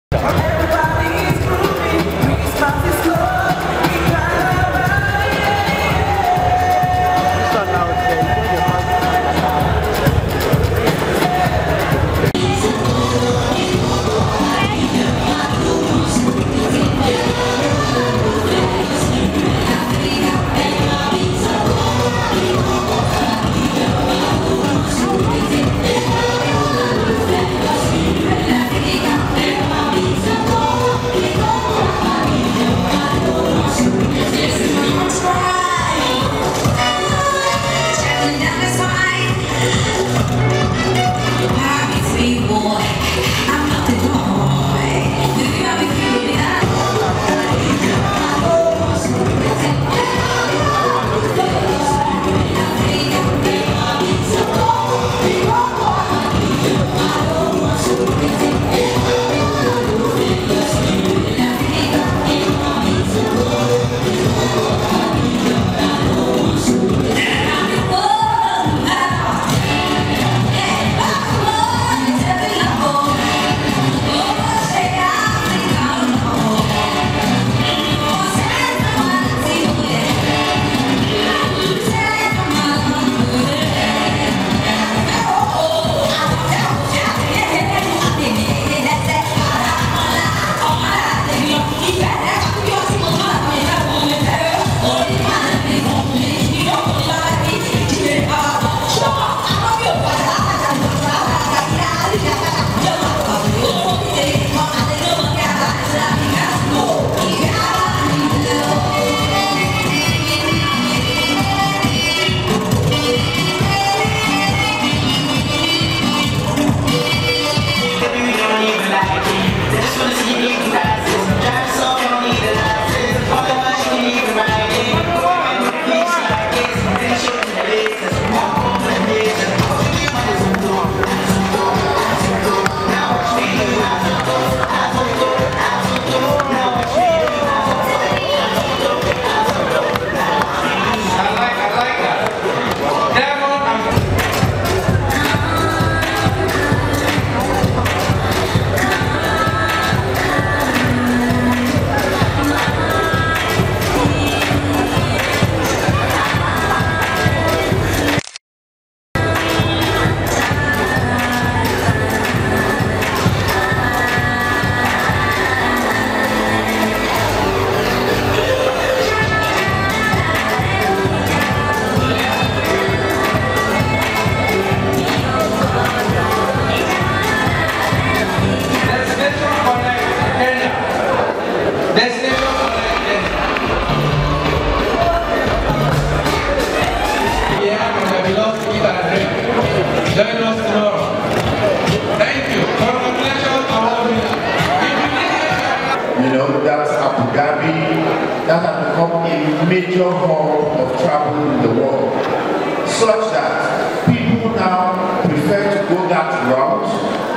that has become a major hub of travel in the world, such that people now prefer to go that route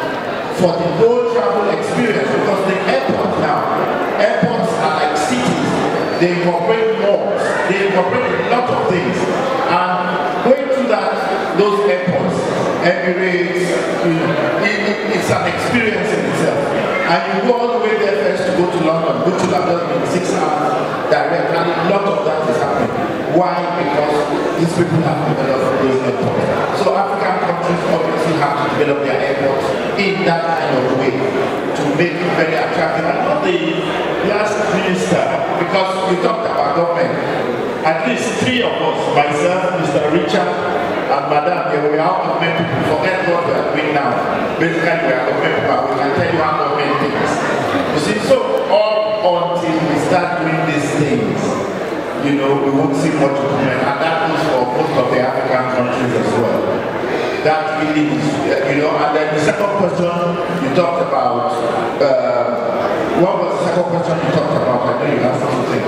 for the whole travel experience, because the airports are like cities. They incorporate malls, they incorporate a lot of things, and going through those airports, Emirates, it's an experience in itself. And you go all the way there first to go to London in 6 hours direct, and a lot of that is happening. Why? Because these people have developed those airports. So African countries obviously have to develop their airports in that kind of way to make it very attractive. And not the last minister, because we talked about government, at least 3 of us, myself, Mr. Richard, and Madam, we are all government people. Forget what we are doing now. Basically, we are government people. We can tell you how government things. You see, so all until we start doing these things, you know, we won't see much improvement. And that goes for most of the African countries as well. That really is, you know. And then the second question you talked about, what was the second question you talked about? I know you have something.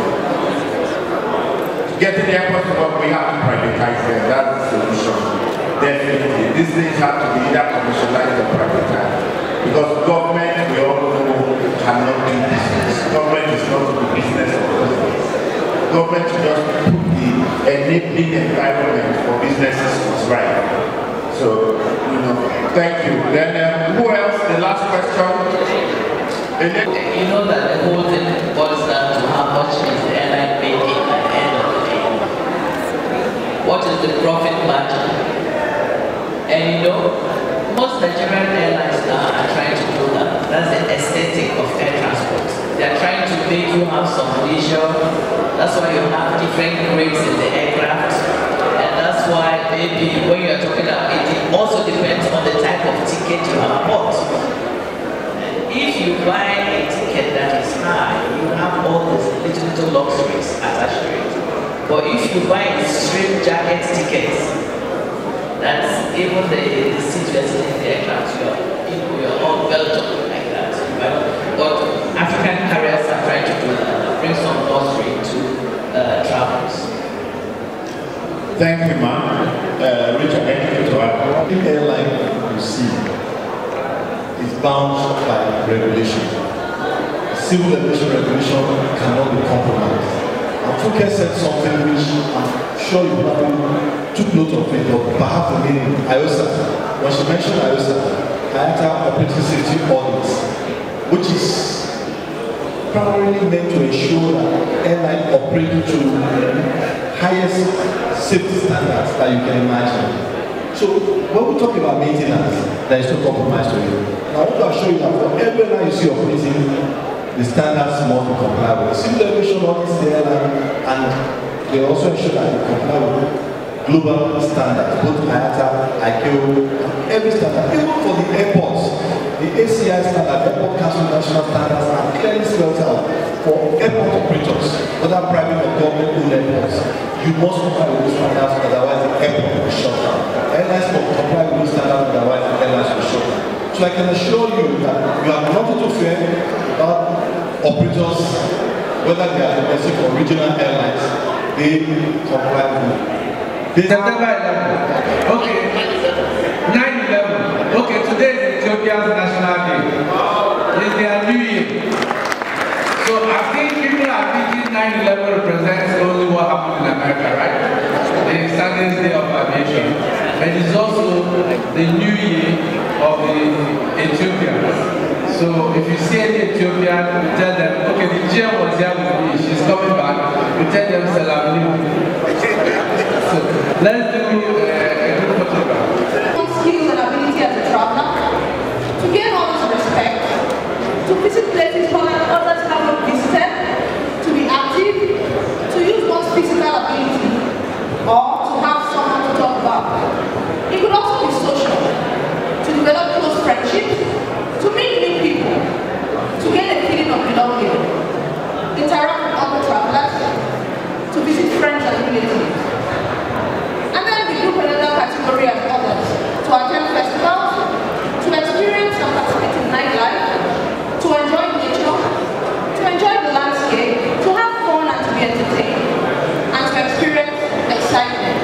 Getting the airport to work, we have to privatize them. That's the solution. Definitely. These things have to be either commercialized or privatized. Because government, we all know, cannot do business. Government is not the business of business. Government just put the enabling environment for businesses is right. So, you know, thank you. Then, who else? The last question. You know that the whole thing boils down to how much is the airline making at the end of the day. What is the profit margin? And you know, most Nigerian airlines now are trying to do that. That's the aesthetic of air transport. They are trying to make you have some leisure. That's why you have different grades in the aircraft. And that's why maybe when you are talking about it also depends on the type of ticket you have bought. If you buy a ticket that is high, you have all these little luxuries attached to it. But if you buy a straight jacket ticket, that's even the seat you're sitting in the aircraft, you're all well done like that. But African carriers are trying to do that, bring some luxury to travels. Thank you, ma'am. Richard, anything to add? The airline you see is bound by regulation. Civil aviation regulation cannot be compromised. And Funke said something which I'm sure you probably took note of it, but perhaps the meaning, IOSA. When she mentioned IOSA, IATA Operating Safety Audit, which is primarily meant to ensure that airline operate to the highest safety standards that you can imagine. So when we talk about maintenance, there is no compromise to it. Now I want to assure you that for every airline you see operating, the standards must be complied with. Civil aviation audits the airline, and they also ensure that they comply with global standards, both IATA, ICAO, every standard, even for the airports. The ACI standard, Airport Council National Standards, are clearly spelled out for airport operators, whether private or government-owned airports. You must comply with those standards, otherwise the airport will be shut down. Airlines must comply with those standards, otherwise the airlines will be shut down. So I can assure you that you have nothing to fear about operators, whether they are domestic or regional airlines, they comply with September 11. Okay. 9/11. Okay, today is Ethiopia's National Day. It's their New Year. So I think people are thinking 9/11 represents only what happened in America, right? The Saturday Day of Aviation. And it's also the New Year of the Ethiopians. So if you see any Ethiopian, you tell them, okay, the GM was here with me, she's coming back. You tell them, Salam alaikum. So let's do a group photograph. Skills and ability as a traveler, to gain others' respect, to visit places others have not visited, to be active, to use one's physical ability, or to have someone to talk about. It could also be social, to develop close friendships, to meet new people, to get a feeling of belonging, interact with other travelers, to visit friends and relatives. And then we group another category as others, to attend festivals, to experience and participate in nightlife, to enjoy nature, to enjoy the landscape, to have fun and to be entertained, and to experience excitement.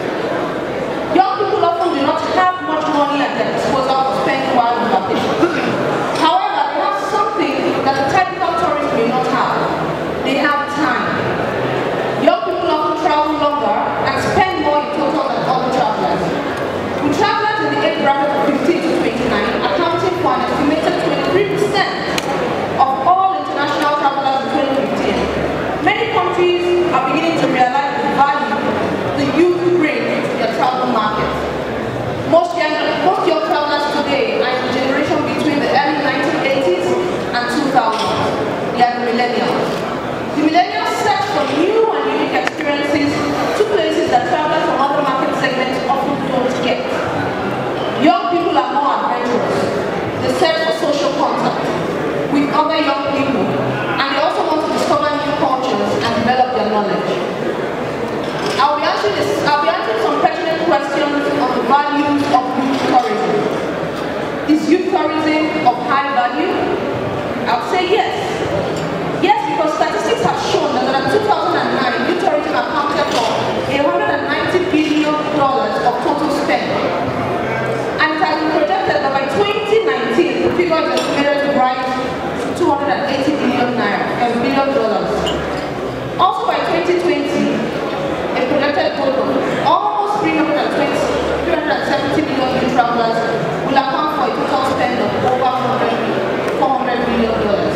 Young people often do not have much money at their disposal to spend while on vacation. However, they have something that the typical tourist may not have. They have time. Young people often travel longer and spend more in total than other travelers. With travelers in the age bracket of 15 to 29 accounting for an estimated 23% of all international travelers in 2015, many countries are beginning to realize the value the youth bring to their travel market. Most young travelers today are in the generation between the early 1980s and 2000s. They are the millennials. The millennials search for new and unique experiences to places that travelers from other market segments often don't get. Young people are more adventurous. They search for social contact with other young people, and they also want to discover new cultures and develop their knowledge. I'll be answering some pertinent questions on the values of youth tourism. Is youth tourism of high value? I'll say yes. Yes, because statistics have shown that in 2009, youth tourism accounted for $190 billion of total spend. And it has been projected that by 2019, the figure is estimated to rise to $280 billion. Also by 2020, a projected total of almost 370 million new travelers will account for a total spend of over $400 billion.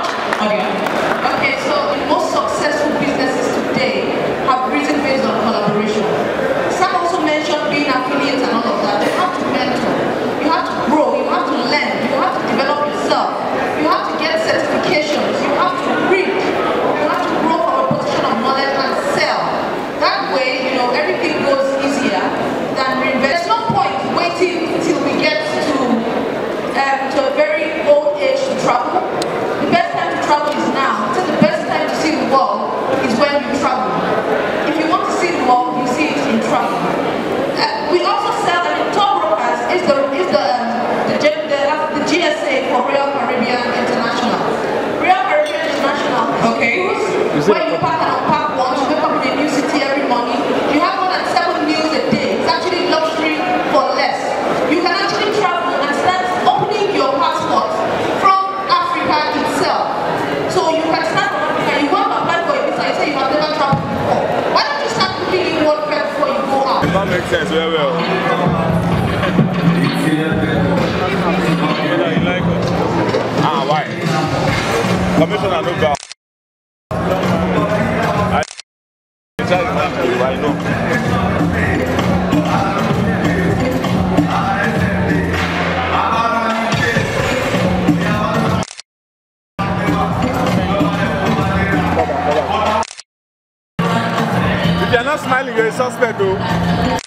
on? Audio. Okay, so the most successful businesses today have risen based on collaboration. Sam also mentioned being affiliates and all of that. You have to mentor, you have to grow, you have to learn, you have to develop yourself, you have to get certifications, you have to read, you have to grow from a position of knowledge and sell. That way, you know, everything goes easier than reinvest. There's no point waiting till we get to a very old age to travel. The best time to travel is now. So the best time to see the world is when you travel. If you want to see the world, you see it in travel. We also sell, tour brokers is the GSA for Royal Caribbean International. Royal Caribbean International is where you park and unpack once, you wake up in a new city every morning. You have more than 7 meals a day. It's actually luxury for less. You can actually travel and start opening your passport from Africa itself. So you can start from Africa, you want to apply for a visa, you say you have never traveled before. Why don't you start cooking in world prep before you go out? That makes sense very well. Why? Commissioner no go. I know. If you're not smiling, you're a suspect though.